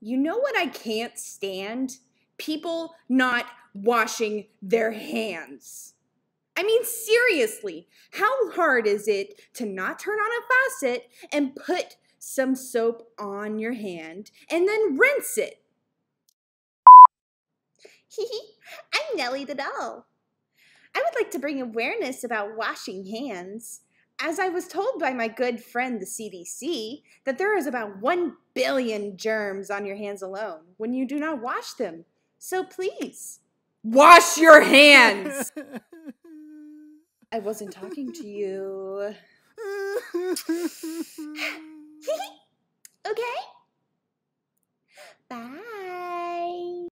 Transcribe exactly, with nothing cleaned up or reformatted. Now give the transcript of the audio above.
You know what I can't stand? People not washing their hands. I mean, seriously, how hard is it to not turn on a faucet and put some soap on your hand and then rinse it? I'm Nellie the doll. I would like to bring awareness about washing hands, as I was told by my good friend the C D C that there is about one billion germs on your hands alone when you do not wash them. So please, wash your hands! I wasn't talking to you. Okay? Bye.